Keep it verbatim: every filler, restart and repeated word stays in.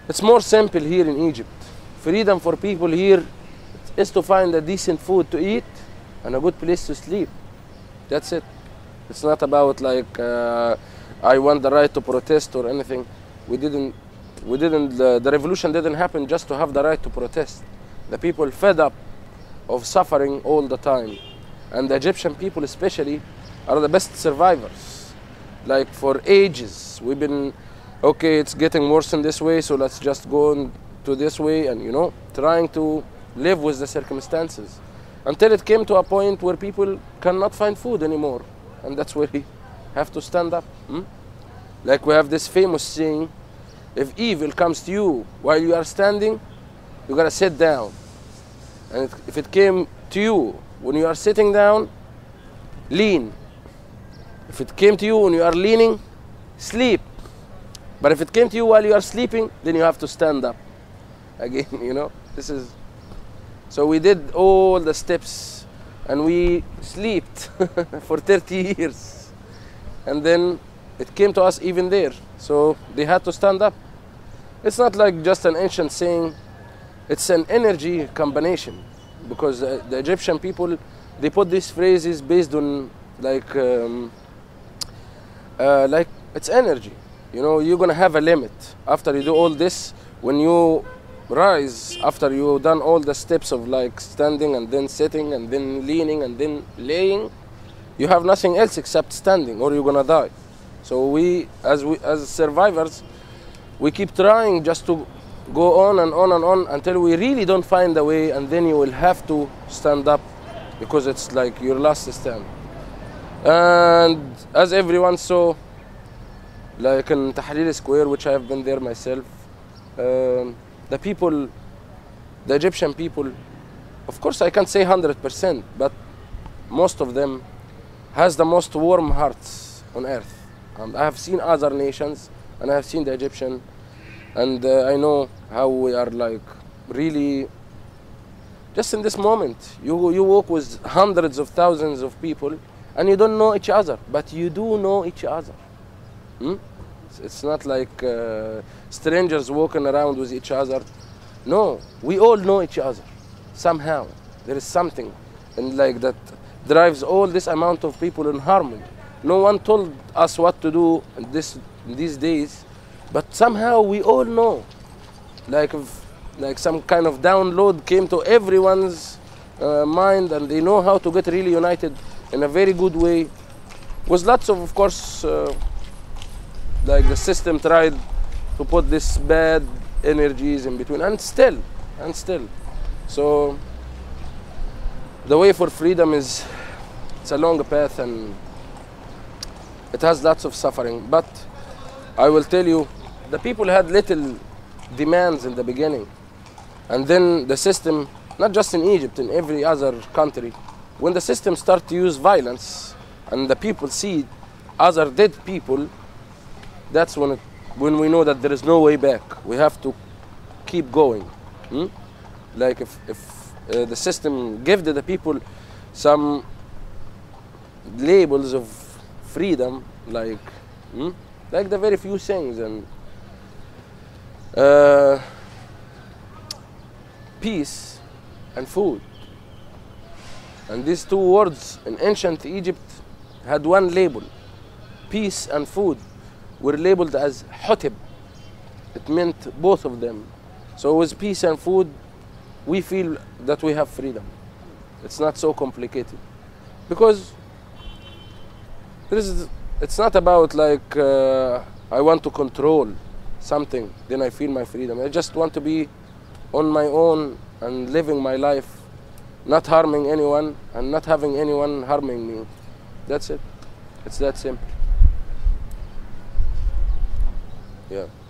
It's more simple here in Egypt. Freedom for people here is to find a decent food to eat and a good place to sleep. That's it. It's not about like uh, I want the right to protest or anything. We didn't, we didn't, the, the revolution didn't happen just to have the right to protest. The people fed up of suffering all the time. And the Egyptian people especially are the best survivors. Like for ages, we've been, okay, it's getting worse in this way, so let's just go on to this way and, you know, trying to live with the circumstances. Until it came to a point where people cannot find food anymore. And that's where we have to stand up. Hmm? Like we have this famous saying, if evil comes to you while you are standing, you gotta sit down. And if it came to you when you are sitting down, lean. If it came to you when you are leaning, sleep. But if it came to you while you are sleeping, then you have to stand up. Again, you know, this is, so we did all the steps and we slept for thirty years. And then it came to us even there. So they had to stand up. It's not like just an ancient saying, it's an energy combination. Because uh, the Egyptian people, they put these phrases based on like, um, uh, like it's energy. You know, you're gonna have a limit. After you do all this, when you rise, after you've done all the steps of like standing and then sitting and then leaning and then laying, you have nothing else except standing or you're gonna die. So we, as we, as survivors, we keep trying just to go on and on and on until we really don't find a way, and then you will have to stand up because it's like your last stand. And as everyone saw, like in Tahrir Square, which I have been there myself, um, the people, the Egyptian people, of course I can't say one hundred percent, but most of them has the most warm hearts on earth. Um, I have seen other nations and I have seen the Egyptian, and uh, I know how we are like really, just in this moment, you, you walk with hundreds of thousands of people and you don't know each other, but you do know each other. Hmm? It's not like uh, strangers walking around with each other. No, we all know each other somehow. There is something and like that drives all this amount of people in harmony. No one told us what to do in this, in these days, but somehow we all know. Like if, like some kind of download came to everyone's uh, mind, and they know how to get really united in a very good way. With lots of, of course, uh, like the system tried to put this bad energies in between, and still, and still. So the way for freedom is, it's a long path and it has lots of suffering. But I will tell you, the people had little demands in the beginning. And then the system, not just in Egypt, in every other country, when the system starts to use violence and the people see other dead people, that's when, it, when we know that there is no way back. We have to keep going. Hmm? Like if, if uh, the system gave the people some labels of freedom, like, hmm? like the very few things, and uh, peace and food. And these two words in ancient Egypt had one label. Peace and food were labeled as hotib. It meant both of them. So with peace and food, we feel that we have freedom. It's not so complicated. Because there is, it's not about like, uh, I want to control something, then I feel my freedom. I just want to be on my own and living my life, not harming anyone and not having anyone harming me. That's it. It's that simple. Yeah.